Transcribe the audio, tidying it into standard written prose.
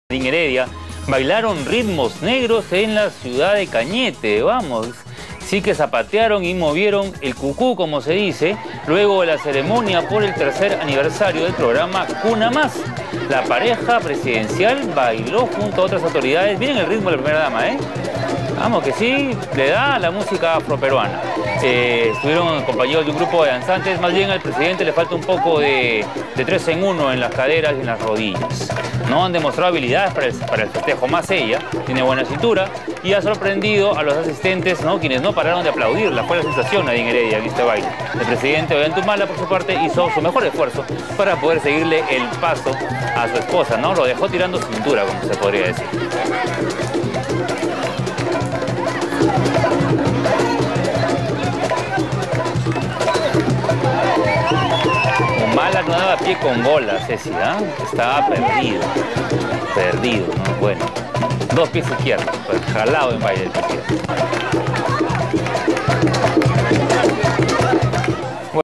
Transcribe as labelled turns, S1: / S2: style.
S1: En Heredia, bailaron ritmos negros en la ciudad de Cañete, vamos. Sí que zapatearon y movieron el cucú, como se dice, luego de la ceremonia por el tercer aniversario del programa Cuna Más. La pareja presidencial bailó junto a otras autoridades. Miren el ritmo de la primera dama, ¿eh? Vamos, que sí, le da a la música afroperuana. Estuvieron acompañados de un grupo de danzantes. Más bien al presidente le falta un poco de 3 en 1 en las caderas y en las rodillas. No han demostrado habilidades para el festejo, más ella. Tiene buena cintura y ha sorprendido a los asistentes, ¿no? Quienes no pararon de aplaudirla. Fue la sensación ahí en Heredia, en este baile. El presidente Ollanta, por su parte, hizo su mejor esfuerzo para poder seguirle el paso a su esposa, ¿no? Lo dejó tirando cintura, como se podría decir. Humala no daba pie con bola, Ceci, ¿ah? Estaba perdido, ¿no? Bueno, 2 pies izquierdos, pues, jalado en baile el presidente.